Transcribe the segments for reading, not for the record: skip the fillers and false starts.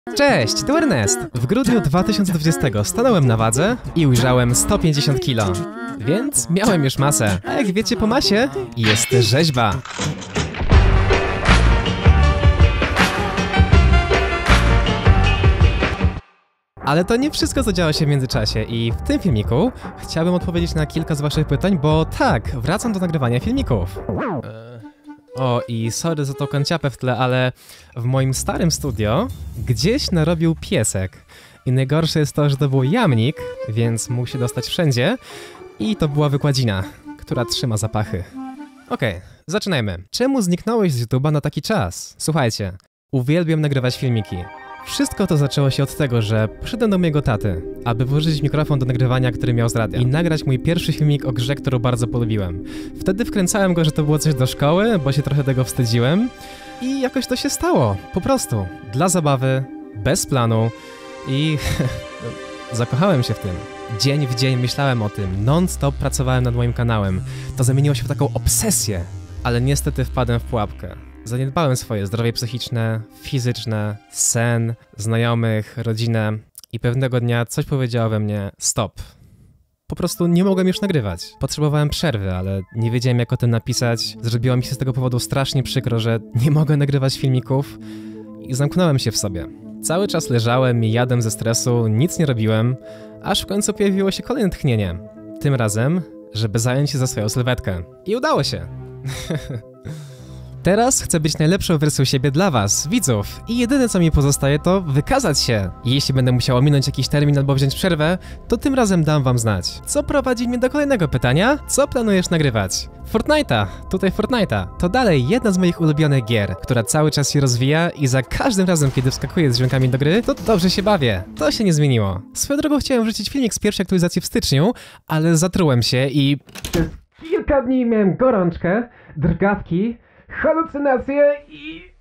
Cześć, tu Ernest! W grudniu 2020 stanąłem na wadze i ujrzałem 150 kg. Więc miałem już masę. A jak wiecie po masie, jest rzeźba. Ale to nie wszystko, co działo się w międzyczasie i w tym filmiku chciałbym odpowiedzieć na kilka z waszych pytań, bo tak, wracam do nagrywania filmików. O, i sorry za tą kanciapę w tle, ale w moim starym studio gdzieś narobił piesek. I najgorsze jest to, że to był jamnik, więc mógł się dostać wszędzie. I to była wykładzina, która trzyma zapachy. Okej, zaczynajmy. Czemu zniknąłeś z YouTube'a na taki czas? Słuchajcie, uwielbiam nagrywać filmiki. Wszystko to zaczęło się od tego, że przyszedłem do mojego taty, aby włożyć mikrofon do nagrywania, który miał z radia i nagrać mój pierwszy filmik o grze, którą bardzo polubiłem. Wtedy wkręcałem go, że to było coś do szkoły, bo się trochę tego wstydziłem i jakoś to się stało, po prostu, dla zabawy, bez planu i zakochałem się w tym. Dzień w dzień myślałem o tym, non-stop pracowałem nad moim kanałem. To zamieniło się w taką obsesję, ale niestety wpadłem w pułapkę. Zaniedbałem swoje zdrowie psychiczne, fizyczne, sen, znajomych, rodzinę i pewnego dnia coś powiedziało we mnie stop. Po prostu nie mogłem już nagrywać. Potrzebowałem przerwy, ale nie wiedziałem jak o tym napisać. Zrobiło mi się z tego powodu strasznie przykro, że nie mogę nagrywać filmików i zamknąłem się w sobie. Cały czas leżałem i jadłem ze stresu, nic nie robiłem, aż w końcu pojawiło się kolejne tchnienie. Tym razem, żeby zająć się za swoją sylwetkę. I udało się. Teraz chcę być najlepszą wersją siebie dla was, widzów. I jedyne co mi pozostaje to wykazać się. I jeśli będę musiał ominąć jakiś termin albo wziąć przerwę, to tym razem dam wam znać. Co prowadzi mnie do kolejnego pytania? Co planujesz nagrywać? Fortnite'a, tutaj Fortnite'a. To dalej jedna z moich ulubionych gier, która cały czas się rozwija i za każdym razem, kiedy wskakuję z dźwiękami do gry, to dobrze się bawię. To się nie zmieniło. Swoją drogą chciałem wrzucić filmik z pierwszej aktualizacji w styczniu, ale zatrułem się i... Przez kilka dni miałem gorączkę, drgawki, halucynacje i...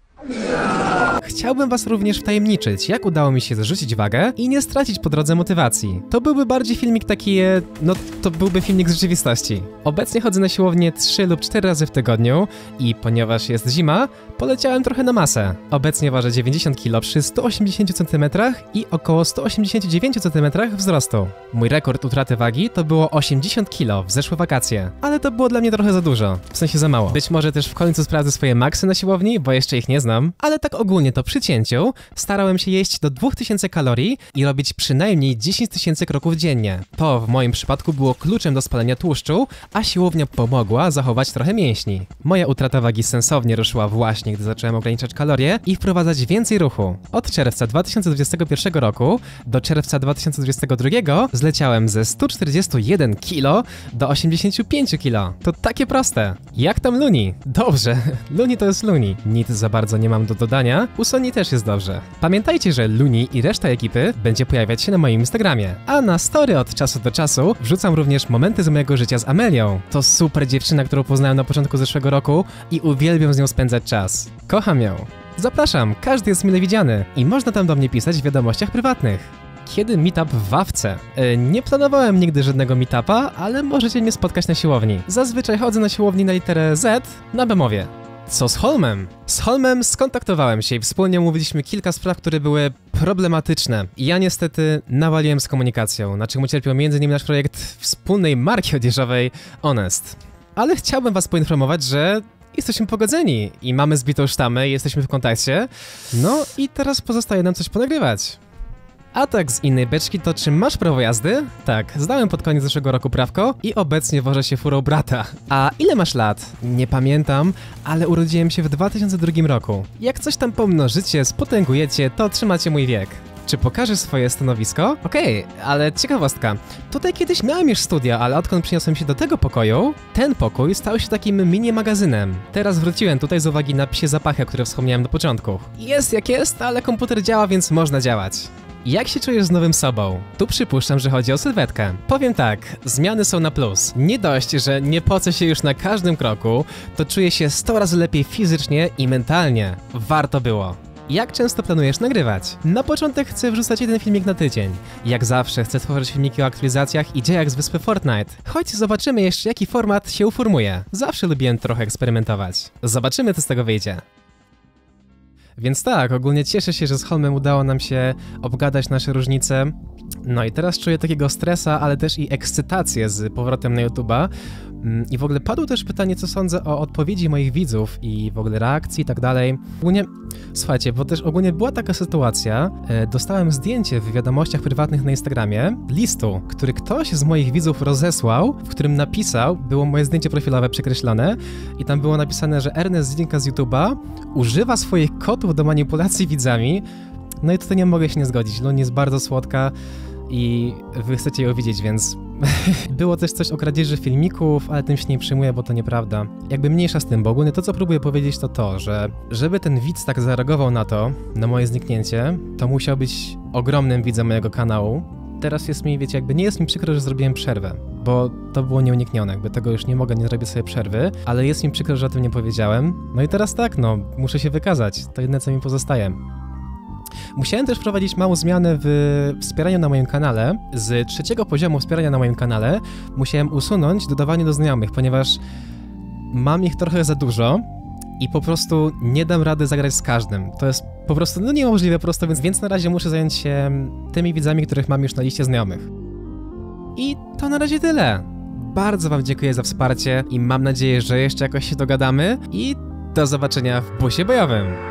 Chciałbym was również wtajemniczyć, jak udało mi się zrzucić wagę i nie stracić po drodze motywacji. To byłby bardziej filmik taki, no to byłby filmik z rzeczywistości. Obecnie chodzę na siłownię 3 lub 4 razy w tygodniu i ponieważ jest zima, poleciałem trochę na masę. Obecnie ważę 90 kg przy 180 cm i około 189 cm wzrostu. Mój rekord utraty wagi to było 80 kg w zeszłe wakacje, ale to było dla mnie trochę za dużo, w sensie za mało. Być może też w końcu sprawdzę swoje maksy na siłowni, bo jeszcze ich nie znam. Ale tak ogólnie to przy cięciu starałem się jeść do 2000 kalorii i robić przynajmniej 10 000 kroków dziennie. To w moim przypadku było kluczem do spalenia tłuszczu, a siłownia pomogła zachować trochę mięśni. Moja utrata wagi sensownie ruszyła właśnie, gdy zacząłem ograniczać kalorie i wprowadzać więcej ruchu. Od czerwca 2021 roku do czerwca 2022 zleciałem ze 141 kg do 85 kg. To takie proste. Jak tam Luni? Dobrze, Luni to jest Luni. Nic za bardzo nie mam do dodania, u Sony też jest dobrze. Pamiętajcie, że Luni i reszta ekipy będzie pojawiać się na moim Instagramie. A na story od czasu do czasu wrzucam również momenty z mojego życia z Amelią. To super dziewczyna, którą poznałem na początku zeszłego roku i uwielbiam z nią spędzać czas. Kocham ją. Zapraszam, każdy jest mile widziany i można tam do mnie pisać w wiadomościach prywatnych. Kiedy meetup w Wawce? Nie planowałem nigdy żadnego meetupa, ale możecie mnie spotkać na siłowni. Zazwyczaj chodzę na siłowni na literę Z na Bemowie. Co z Holmem? Z Holmem skontaktowałem się i wspólnie omówiliśmy kilka spraw, które były problematyczne. Ja niestety nawaliłem z komunikacją, na czym ucierpiał m.in. nasz projekt wspólnej marki odzieżowej Honest. Ale chciałbym was poinformować, że jesteśmy pogodzeni i mamy zbitą sztamę i jesteśmy w kontakcie. No i teraz pozostaje nam coś ponagrywać. A tak z innej beczki to czy masz prawo jazdy? Tak, zdałem pod koniec zeszłego roku prawko i obecnie wożę się furą brata. A ile masz lat? Nie pamiętam, ale urodziłem się w 2002 roku. Jak coś tam pomnożycie, spotęgujecie, to trzymacie mój wiek. Czy pokażesz swoje stanowisko? Okej, ale ciekawostka. Tutaj kiedyś miałem już studia, ale odkąd przyniosłem się do tego pokoju, ten pokój stał się takim mini magazynem. Teraz wróciłem tutaj z uwagi na psie zapachy, które wspomniałem na początku. Jest jak jest, ale komputer działa, więc można działać. Jak się czujesz z nowym sobą? Tu przypuszczam, że chodzi o sylwetkę. Powiem tak, zmiany są na plus. Nie dość, że nie pocę się już na każdym kroku, to czuję się 100 razy lepiej fizycznie i mentalnie. Warto było. Jak często planujesz nagrywać? Na początek chcę wrzucać jeden filmik na tydzień. Jak zawsze chcę tworzyć filmiki o aktualizacjach i dziejach z wyspy Fortnite. Choć zobaczymy jeszcze jaki format się uformuje. Zawsze lubiłem trochę eksperymentować. Zobaczymy co z tego wyjdzie. Więc tak, ogólnie cieszę się, że z Holmem udało nam się obgadać nasze różnice. No i teraz czuję takiego stresa, ale też i ekscytację z powrotem na YouTube'a. I w ogóle padło też pytanie, co sądzę o odpowiedzi moich widzów i w ogóle reakcji i tak dalej. Ogólnie, słuchajcie, bo też ogólnie była taka sytuacja, dostałem zdjęcie w wiadomościach prywatnych na Instagramie, listu, który ktoś z moich widzów rozesłał, w którym napisał, było moje zdjęcie profilowe przekreślone i tam było napisane, że Ernest Zinka z YouTube'a używa swoich kotów do manipulacji widzami. No i tutaj nie mogę się nie zgodzić, Luni jest bardzo słodka i wy chcecie ją widzieć, więc... Było też coś o kradzieży filmików, ale tym się nie przejmuję, bo to nieprawda. Jakby mniejsza z tym, bo ogólnie to, co próbuję powiedzieć, to to, że żeby ten widz tak zareagował na to, na moje zniknięcie, to musiał być ogromnym widzem mojego kanału. Teraz jest mi, wiecie, jakby nie jest mi przykro, że zrobiłem przerwę, bo to było nieuniknione, jakby tego już nie mogę, nie zrobię sobie przerwy, ale jest mi przykro, że o tym nie powiedziałem. No i teraz tak, no, muszę się wykazać, to jedyne, co mi pozostaje. Musiałem też wprowadzić małą zmianę w wspieraniu na moim kanale. Z 3. poziomu wspierania na moim kanale musiałem usunąć dodawanie do znajomych, ponieważ mam ich trochę za dużo i po prostu nie dam rady zagrać z każdym. To jest po prostu no niemożliwe prosto, więc na razie muszę zająć się tymi widzami, których mam już na liście znajomych. I to na razie tyle. Bardzo wam dziękuję za wsparcie i mam nadzieję, że jeszcze jakoś się dogadamy i do zobaczenia w busie bojowym.